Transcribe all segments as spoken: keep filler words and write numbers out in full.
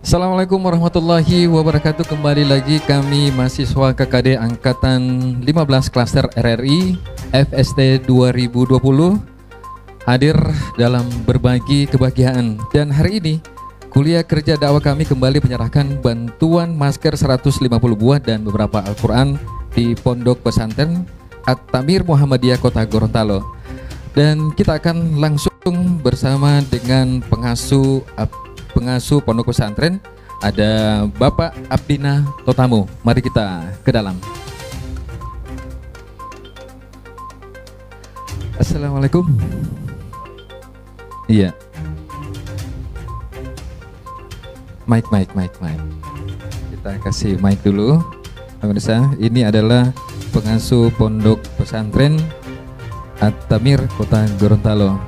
Assalamualaikum warahmatullahi wabarakatuh. Kembali lagi kami mahasiswa K K D Angkatan lima belas Klaster R R I F S T dua ribu dua puluh hadir dalam berbagi kebahagiaan. Dan hari ini kuliah kerja dakwah kami kembali menyerahkan bantuan masker seratus lima puluh buah dan beberapa Al-Quran di Pondok Pesantren At-Tamir Muhammadiyah Kota Gorontalo. Dan kita akan langsung bersama dengan pengasuh pengasuh Pondok Pesantren, ada Bapak Abdina Totamu. Mari kita ke dalam. Assalamualaikum. Iya. Mic, mic, mic, mic. Kita kasih mic dulu. Pemirsa, ini adalah pengasuh Pondok Pesantren At-Tamir Kota Gorontalo.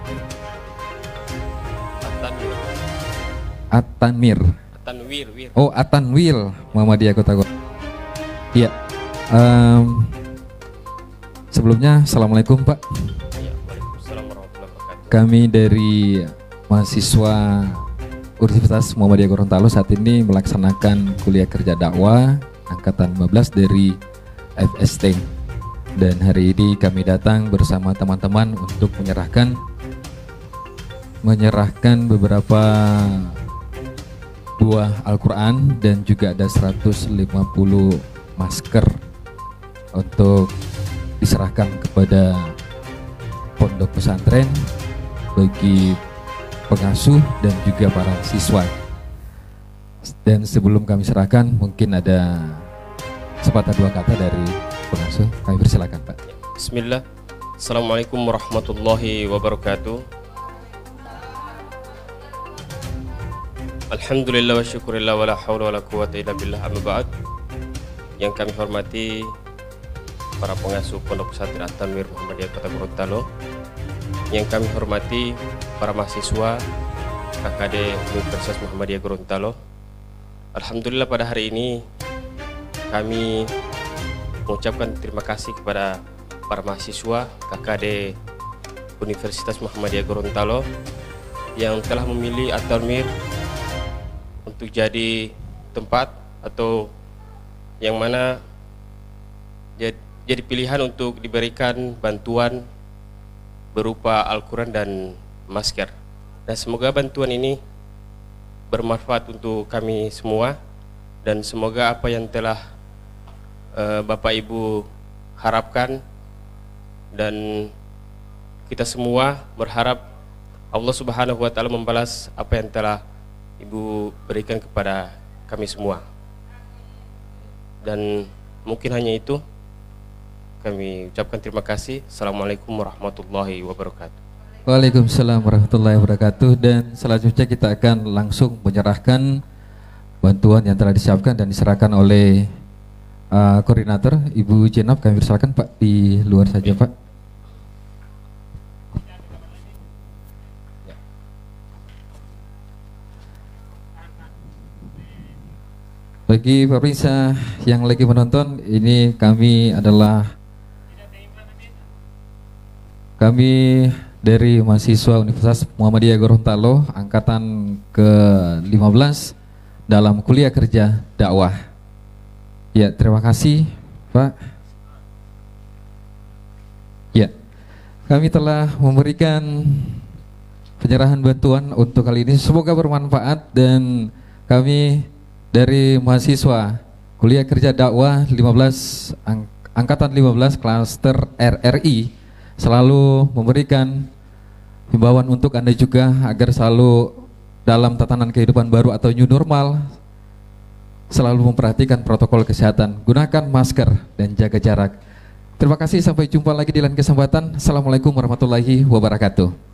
At-Tanmir. At-Tanwir, wir. Oh, At-Tanwir Muhammadiyah Kota Gorontalo. Iya. Um, sebelumnya, assalamualaikum Pak. Ya, waalaikumsalam warahmatullahi wabarakatuh. Kami dari mahasiswa Universitas Muhammadiyah Gorontalo saat ini melaksanakan kuliah kerja dakwah angkatan lima belas dari F S T. Dan hari ini kami datang bersama teman-teman untuk menyerahkan menyerahkan beberapa buah Al-Quran dan juga ada seratus lima puluh masker untuk diserahkan kepada pondok pesantren bagi pengasuh dan juga para siswa. Dan sebelum kami serahkan, mungkin ada sepatah dua kata dari pengasuh. Kami persilakan Pak. Bismillah. Assalamualaikum warahmatullahi wabarakatuh. Alhamdulillah wa syukurillah wa la hawla wa la quwata illa billah, amma ba'd. Yang kami hormati para pengasuh Pondok Pesantren At-Tanwir Muhammadiyah Kota Gorontalo, yang kami hormati para mahasiswa K K D Universitas Muhammadiyah Gorontalo. Alhamdulillah pada hari ini kami mengucapkan terima kasih kepada para mahasiswa K K D Universitas Muhammadiyah Gorontalo yang telah memilih At-Tanwir untuk jadi tempat atau yang mana jadi pilihan untuk diberikan bantuan berupa Al-Quran dan masker. Dan semoga bantuan ini bermanfaat untuk kami semua, dan semoga apa yang telah uh, Bapak Ibu harapkan dan kita semua berharap Allah Subhanahu wa Ta'ala membalas apa yang telah Ibu berikan kepada kami semua. Dan mungkin hanya itu. Kami ucapkan terima kasih. Assalamualaikum warahmatullahi wabarakatuh. Waalaikumsalam warahmatullahi wabarakatuh. Dan selanjutnya kita akan langsung menyerahkan bantuan yang telah disiapkan dan diserahkan oleh uh, koordinator Ibu Jenab. Kami persilakan Pak, di luar saja Pak. Bagi pemirsa yang lagi menonton, ini kami adalah kami dari mahasiswa Universitas Muhammadiyah Gorontalo angkatan ke lima belas dalam kuliah kerja dakwah. Ya, terima kasih Pak. Ya, kami telah memberikan penyerahan bantuan untuk kali ini. Semoga bermanfaat, dan kami dari mahasiswa kuliah kerja dakwah lima belas ang angkatan lima belas Klaster R R I selalu memberikan himbauan untuk Anda juga agar selalu dalam tatanan kehidupan baru atau new normal selalu memperhatikan protokol kesehatan, gunakan masker dan jaga jarak. Terima kasih, sampai jumpa lagi di lain kesempatan. Assalamualaikum warahmatullahi wabarakatuh.